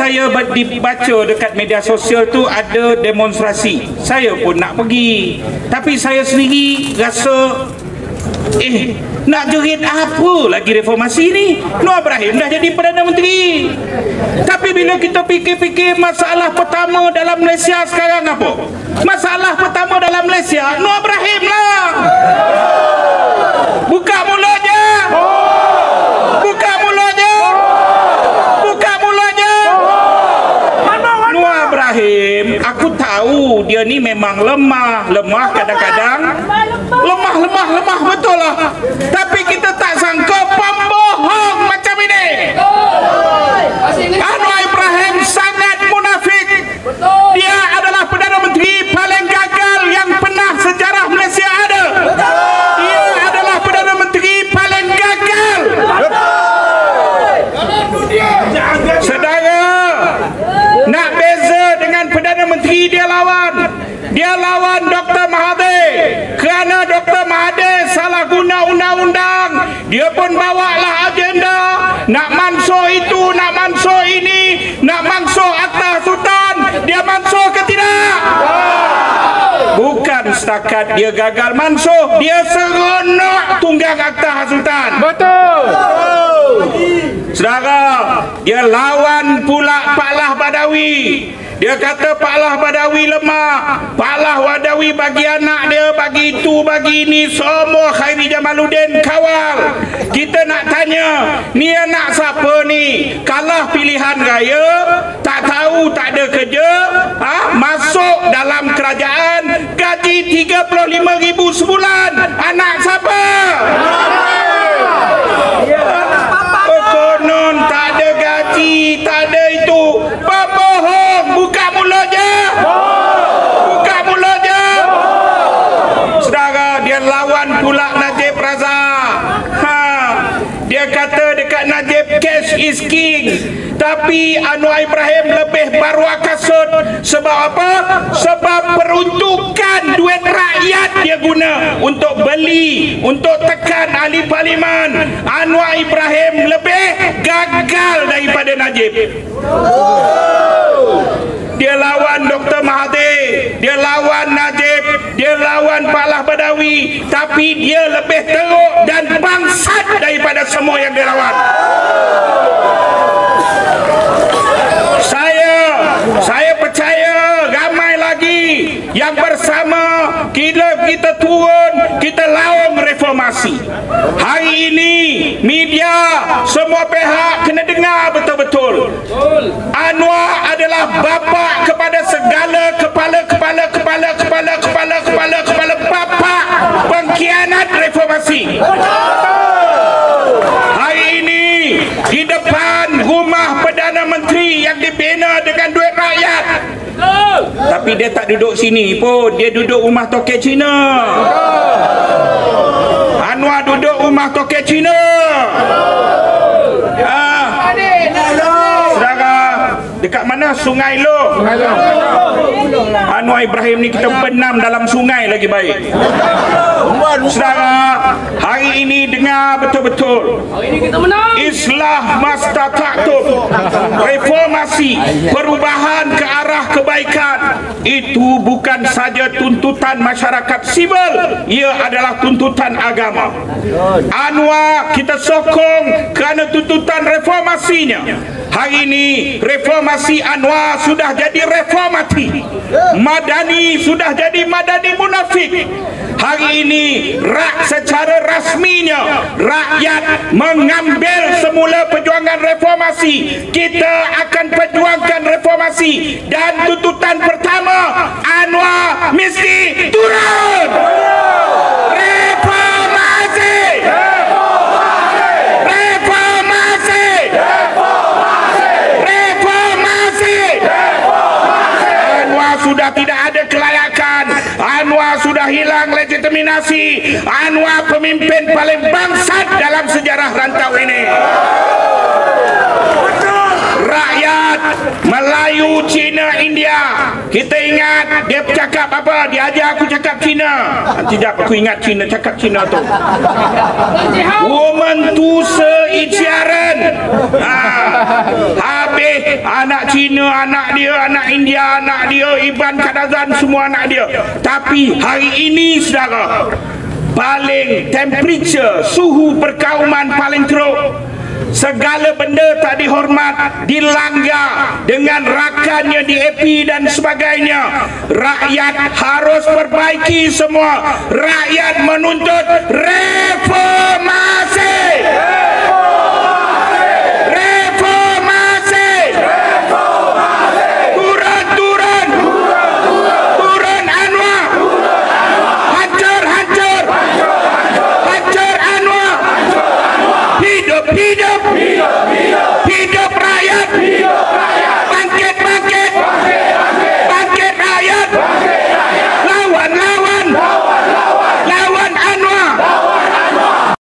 saya dibaca dekat media sosial tu ada demonstrasi. Saya pun nak pergi. Tapi saya sendiri rasa nak jerit apa lagi reformasi ni? Anwar Ibrahim dah jadi Perdana Menteri. Tapi bila kita fikir-fikir masalah pertama dalam Malaysia sekarang apa? Masalah pertama dalam Malaysia Anwar Ibrahim lah. Buka mulanya. Buka mulanya. Buka mulanya. Anwar Ibrahim, aku tahu dia ni memang lemah kadang-kadang. Lemah betul lah. Tapi kita tak sangka pembohong macam ini. Anwar Ibrahim sangat munafik. Dia adalah Perdana Menteri paling gagal yang pernah sejarah Malaysia ada. Dia adalah Perdana Menteri paling gagal. Saudara, nak beza dengan Perdana Menteri dia lawan Dr. Mahathir. Kerana Dr. Mahathir salah guna undang-undang, dia pun bawalah agenda nak mansuh itu, nak mansuh ini, nak mansuh Akta Sultan. Dia mansuh ke tidak? Bukan setakat dia gagal mansuh, dia seronok tunggang Akta Sultan. Betul. Saudara, dia lawan pula Pak Lah Badawi. Dia kata Pak Lah Badawi lemah. Pak Lah Badawi bagi anak dia, bagi itu, bagi ini, semua Khairi Jamaluddin kawal. Kita nak tanya, ni anak siapa ni? Kalah pilihan raya, tak tahu, tak ada kerja, masuk dalam kerajaan, gaji 35,000 sebulan. Anak siapa? Konon tak ada gaji, tak ada itu. Pembohong, buka mulanya. Buka mulanya. Saudara, dia lawan pula Najib Razak. Dia kata dekat Najib cash is king. Tapi Anwar Ibrahim lebih baruak kasut. Sebab apa? Sebab peruntukan duit rakyat dia guna untuk beli, untuk tekan ahli parlimen. Anwar Ibrahim lebih gagal daripada Najib. Dia lawan Dr. Mahathir, dia lawan Najib, dia lawan Pak Lah Badawi, tapi dia lebih teruk dan bangsat daripada semua yang dia lawan. Saya percaya ramai lagi yang bersama kita turun, kita lawan reformasi. Hari ini media semua pihak kena dengar betul-betul. Anwar adalah bapa kepada segala kepala bapa pengkhianat reformasi. Hari ini di depan rumah Perdana Menteri yang dibina dengan duit rakyat, tapi dia tak duduk sini pun, dia duduk rumah toket Cina. Anwar duduk rumah toket Cina. Saudara, dekat mana Sungai Loh? Anwar Ibrahim ni kita benam dalam sungai lagi baik. Saudara, hari ini dengar betul-betul. Islah mastata'tum, reformasi, perubahan ke arah kebaikan, itu bukan saja tuntutan masyarakat sivil, ia adalah tuntutan agama. Anwar kita sokong kerana tuntutan reformasinya. Hari ini reformasi Anwar sudah jadi reformati. Madani sudah jadi madani munafik. Hari ini secara rasminya rakyat mengambil semula perjuangan reformasi. Kita akan perjuangkan reformasi, dan tuntutan pertama, Anwar mesti turun. Reformasi. Reformasi. Reformasi. Anwar sudah tidak ada kelayakan. Anwar sudah hilang legitimasi. Anwar pemimpin paling bangsat dalam sejarah rantau ini. Rakyat Melayu, Cina, India, kita ingat dia cakap apa? Dia ajar aku cakap Cina. Tidak, aku ingat Cina, cakap Cina tu. Woman tu seijaran Habis anak Cina anak dia, anak India anak dia, Iban Kadazan semua anak dia. Tapi hari ini saudara, paling temperature, suhu perkauman paling teruk. Segala benda tak dihormat, dilanggar dengan rakannya di AP dan sebagainya. Rakyat harus perbaiki semua. Rakyat menuntut reformasi. Hidup